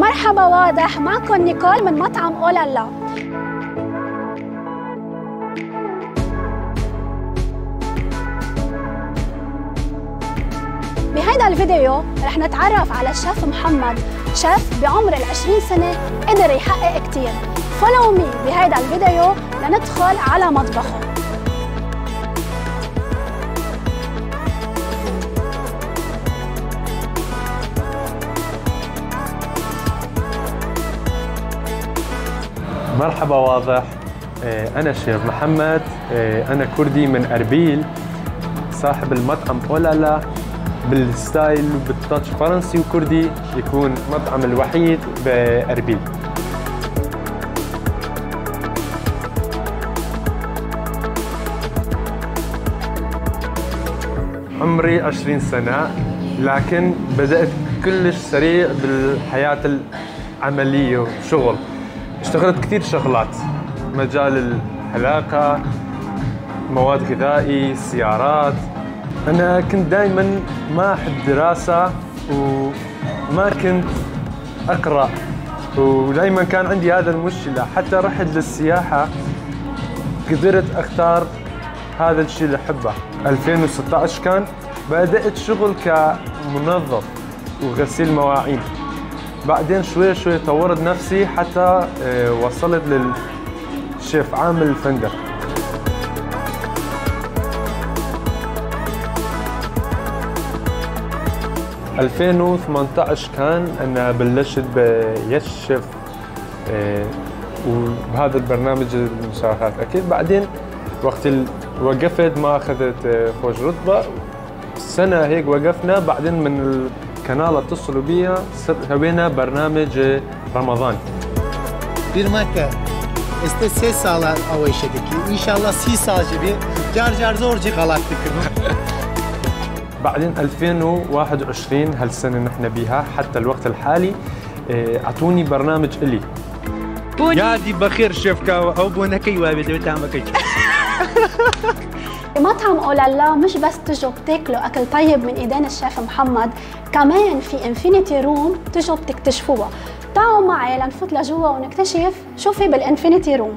مرحبا واضح، معكم نيكول من مطعم أولالا. بهيدا الفيديو رح نتعرف على الشيف محمد، شيف بعمر ال20 سنة قدر يحقق كتير. فولو مي بهيدا الفيديو لندخل على مطبخه. مرحبا واضح، أنا شيف محمد، أنا كردي من أربيل، صاحب المطعم أولالا بالستايل وبالتاتش فرنسي وكردي، يكون مطعم الوحيد بأربيل. عمري 20 سنة، لكن بدأت كلش سريع بالحياة العملية وشغل. اشتغلت كثير شغلات، مجال الحلاقة، مواد غذائي، سيارات. أنا كنت دائما ما أحب دراسة وما كنت أقرأ، ودائما كان عندي هذا المشكلة. حتى رحت للسياحة قدرت أختار هذا الشيء اللي أحبه. 2016 كان بدأت شغل كمنظف وغسيل مواعين. بعدين شوي شوي طورت نفسي حتى وصلت للشيف عامل الفندق. في 2018 كان أنا بلشت بيس شيف وبهذا البرنامج المسابقات. أكيد بعدين وقت وقفت ما أخذت فوق رتبة، سنة هيك وقفنا. بعدين من القناة اتصلوا بي، سوينا برنامج رمضان. Bir marka este ses sağlar o işedeki. İnşallah sağ gibi car zorcu kalaktık. بعدين 2021 هالسنة نحن بيها حتى الوقت الحالي أعطوني برنامج إلي. يادي بخير شيفكا أو بونكي وابد وتعمكي. مطعم أولالا مش بس تجوا بتاكلوا أكل طيب من إيدين الشيف محمد، كمان في انفينيتي روم تجوا بتكتشفوها. تعالوا معي لنفوت لجوا ونكتشف شو في بالانفينيتي روم.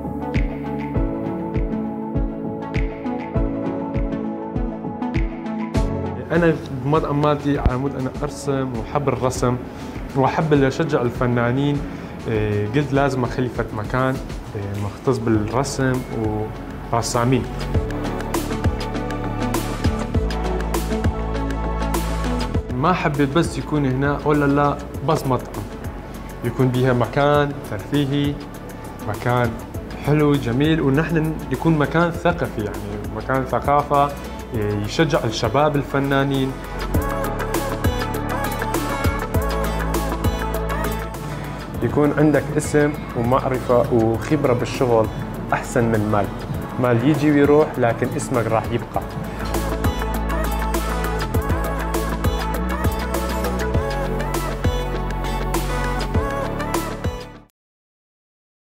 أنا بمطعم مالتي على مود أنا أرسم وأحب الرسم وأحب اللي أشجع الفنانين. قلت لازم أخلي فت مكان مختص بالرسم ورسامين. ما حبيت بس يكون هنا أولالا بس مطعم، يكون بيها مكان ترفيهي، مكان حلو جميل، ونحن يكون مكان ثقافي، يعني مكان ثقافة يشجع الشباب الفنانين. يكون عندك اسم ومعرفة وخبرة بالشغل أحسن من مال. مال يجي ويروح، لكن اسمك راح يبقى.